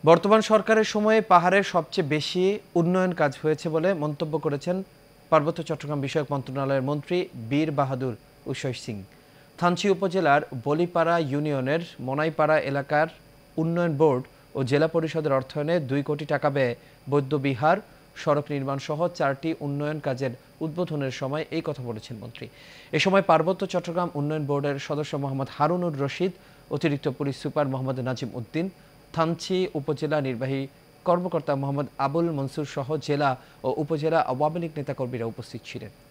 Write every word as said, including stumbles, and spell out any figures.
বর্তমান সরকারের সময়ে পাহাড়ের সবচেয়ে বেশি উন্নয়ন কাজ হয়েছে বলে মন্তব্য করেছেন পার্বত্য চট্টগ্রাম বিষয়ক মন্ত্রণালয়ের মন্ত্রী বীর বাহাদুর উষয় সিং। থানচি উপজেলার বলিপাড়া ইউনিয়নের মনাইপাড়া এলাকার উন্নয়ন বোর্ড ও জেলা পরিষদের অর্থায়নে দুই কোটি টাকা ব্যয়ে বৌদ্ধবিহার, সড়ক নির্মাণ সহ চারটি উন্নয়ন কাজের উদ্বোধনের সময় এই কথা বলেছেন মন্ত্রী। এ সময় পার্বত্য চট্টগ্রাম উন্নয়ন বোর্ডের সদস্য মোহাম্মদ হারুনুর রশিদ, অতিরিক্ত পুলিশ সুপার মোহাম্মদ নাজিম উদ্দিন, থানচি উপজেলা নির্বাহী কর্মকর্তা মোহাম্মদ আবুল মনসুর সহ জেলা ও উপজেলা আওয়ামী লীগ নেতাকর্মীরা উপস্থিত ছিলেন।